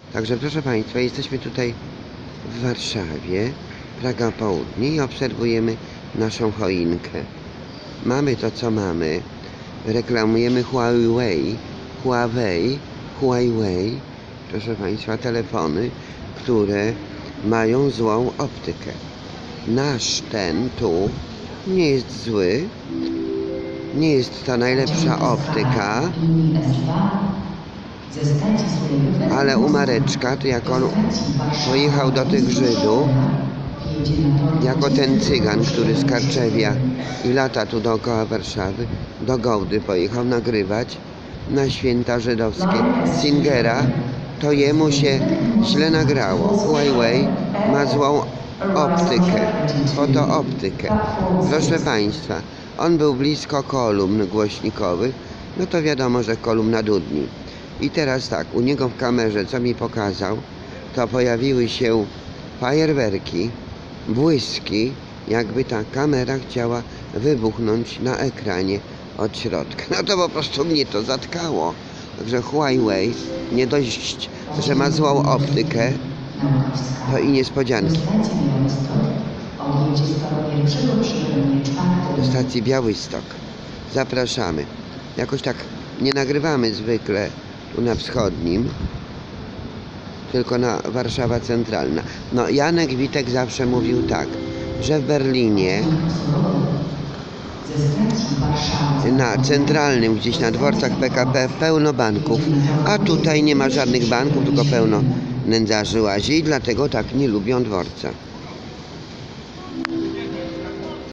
Także proszę Państwa, jesteśmy tutaj w Warszawie, Praga Południe, i obserwujemy naszą choinkę. Mamy to, co mamy. Reklamujemy Huawei, proszę Państwa, telefony, które mają złą optykę. Nasz ten tu nie jest zły, nie jest to najlepsza optyka, ale u Mareczka, to jak on pojechał do tych Żydów, jako ten cygan, który z Karczewia i lata tu dookoła Warszawy, do Gołdy pojechał nagrywać na święta żydowskie Singera, to jemu się źle nagrało. Huawei ma złą optykę, fotooptykę. Proszę Państwa, on był blisko kolumn głośnikowych, no to wiadomo, że kolumna dudni. I teraz tak, u niego w kamerze, co mi pokazał, to pojawiły się fajerwerki, błyski, jakby ta kamera chciała wybuchnąć na ekranie od środka. No to po prostu mnie to zatkało. Także Huawei, nie dość, że ma złą optykę, to i niespodzianki. Do stacji Białystok. Zapraszamy. Jakoś tak nie nagrywamy zwykle tu na wschodnim, tylko na Warszawa Centralna. No, Janek Witek zawsze mówił tak, że w Berlinie na centralnym, gdzieś na dworcach PKP pełno banków, a tutaj nie ma żadnych banków, tylko pełno nędzarzy łazi i dlatego tak nie lubią dworca.